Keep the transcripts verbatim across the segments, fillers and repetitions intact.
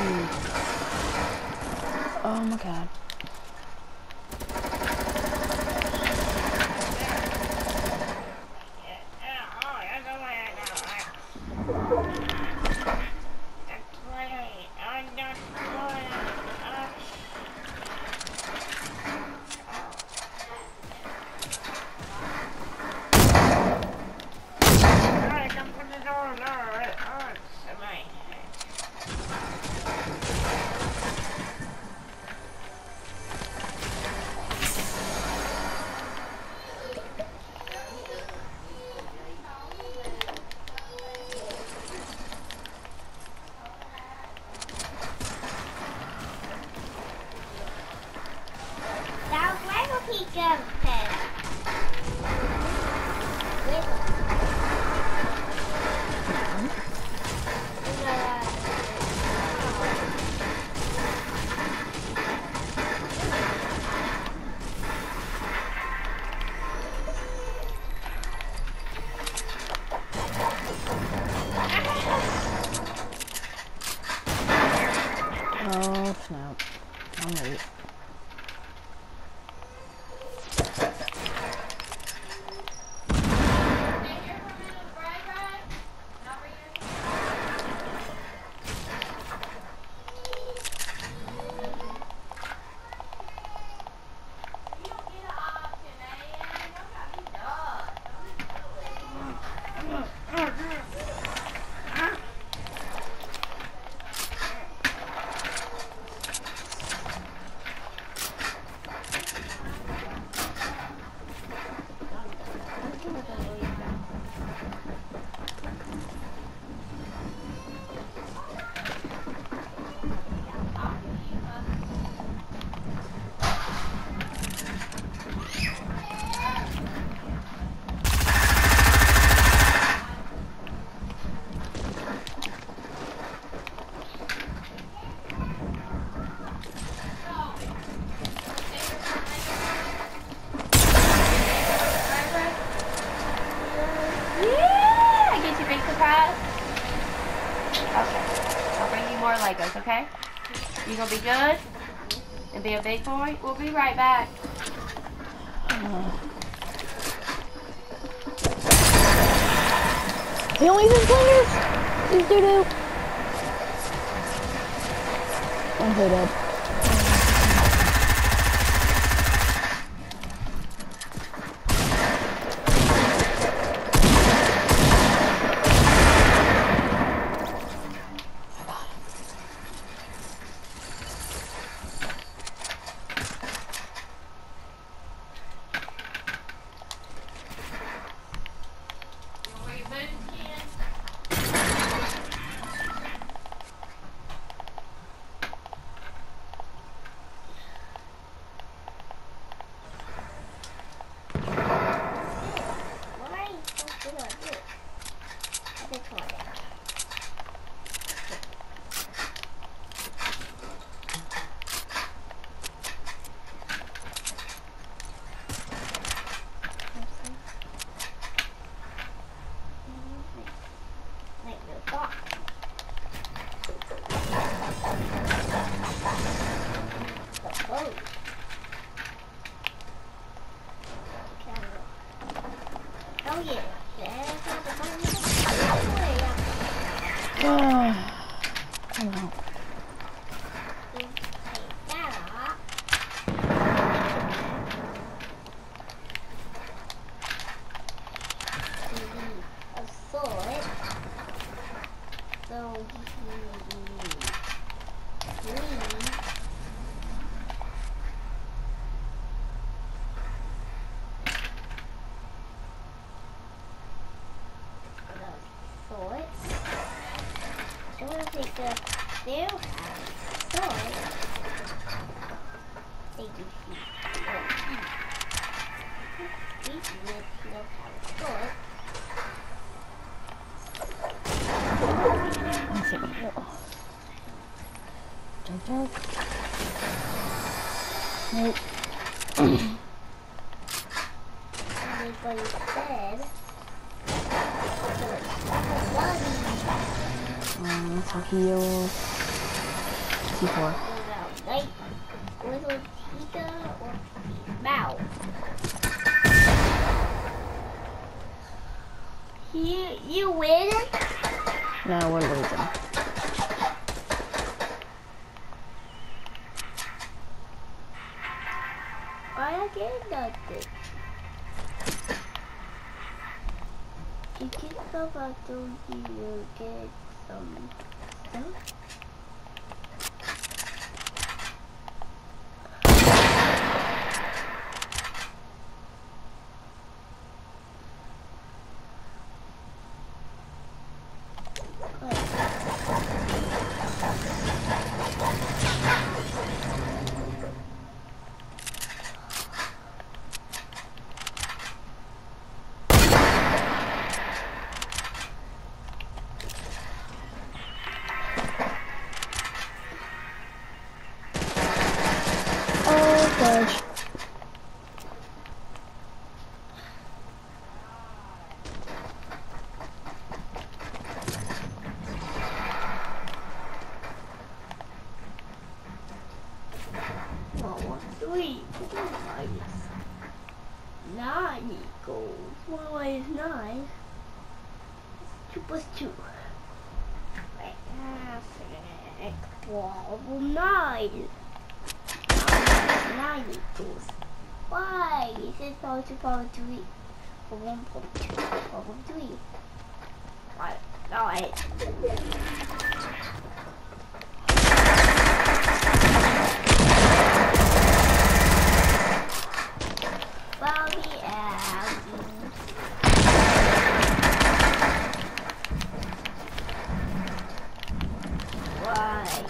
Oh my god. Oh snap. I'm late. Legos, okay? You gonna be good? And be a big boy? We'll be right back. Uh, he only uses slingers! He's doo-doo! I'm so dead. Nope. Um, so heal. C four. Like little cheetah or mouse. You you win? No, we're losing. I get nothing. You can come out to you get some stuff. Oh gosh. Oh, three. Nice. Nine goals. One is nine. Two plus two. Problem nine. Nine equals. Why is it power two power three? For one point two power three. Right. Alright. Bobby out. Why?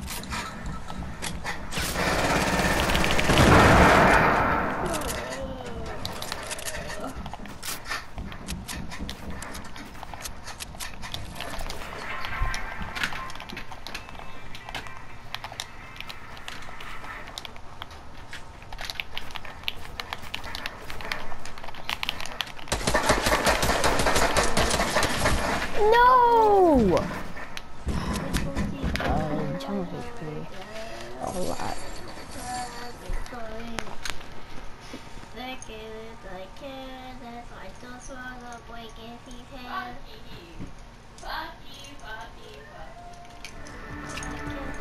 No! Uh, channel H P. A lot. I just wanna break his head. Fuck you, fuck you, fuck you.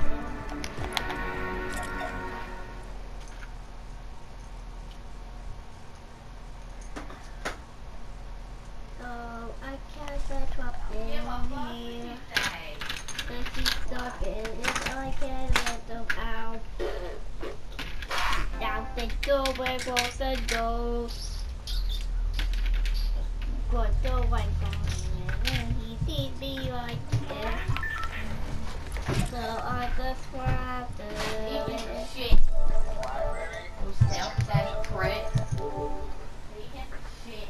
So I can't get trapped in here. This is stuck in it. I can't let them out. Down the door where goes the door. Got the one going and he did me like this. So I just grabbed Eat it. this shit. Those self-study pricks. Eat this shit.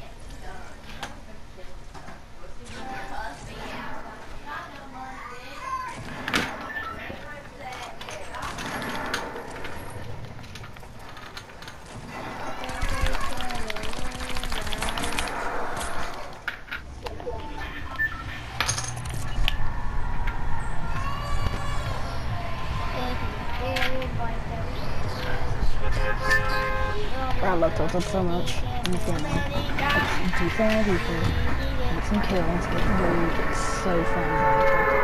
I love Tilted so much. I'm a fan. It's defense, defense. Get some kills, get loot. It's so fun.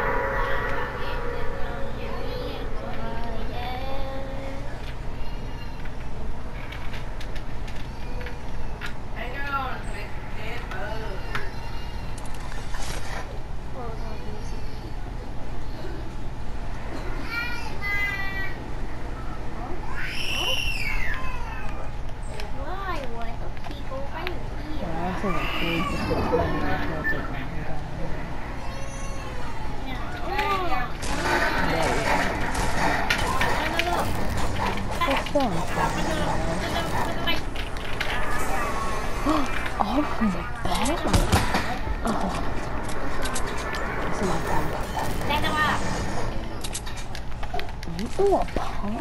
I feel like food just gets better and I'll take my own time. What's fun? Oh, from the bed? Oh. This is my phone. You a punk?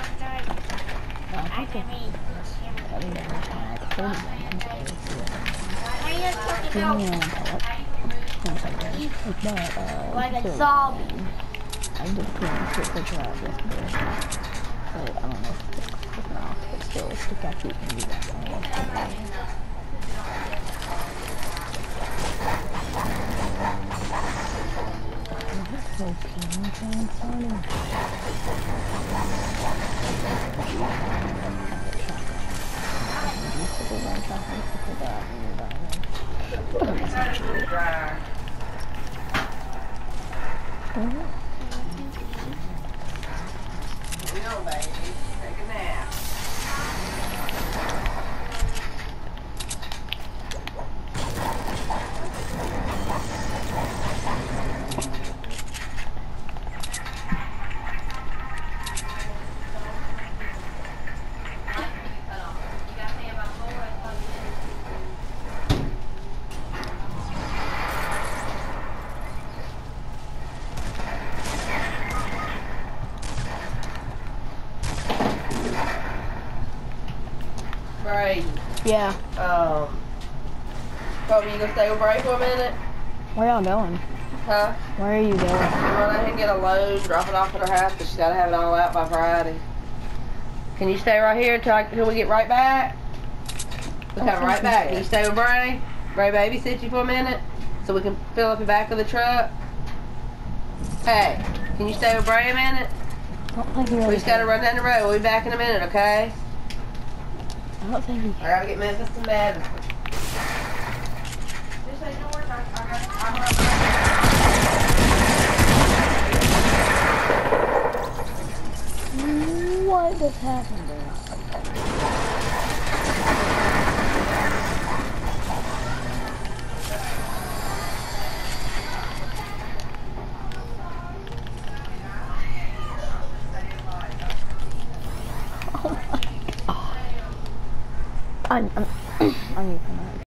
I think cutting down the tag. forty seconds. Give me one pellet. One second. But, uh, Like a zombie. I did put in put the trap yesterday. But I don't know if it's taken off. But still, the cat feet can do that. I don't know if it's Will, baby. Take a nap. Brady. Yeah. Um, Kobe, you gonna stay with Brady for a minute? Where y'all going? Huh? Where are you going? We're gonna ahead and get a load, drop it off at her house, but she's gotta have it all out by Friday. Can you stay right here till, I, till we get right back? We'll come right back. Can you stay with Bray? Bray babysit you for a minute? So we can fill up the back of the truck? Hey, can you stay with Bray a minute? I don't think you We just gotta run down the road. We'll be back in a minute, okay? I don't think you I gotta get Memphis to Madison. What just happened there? Oh my god. I'm, I'm, I'm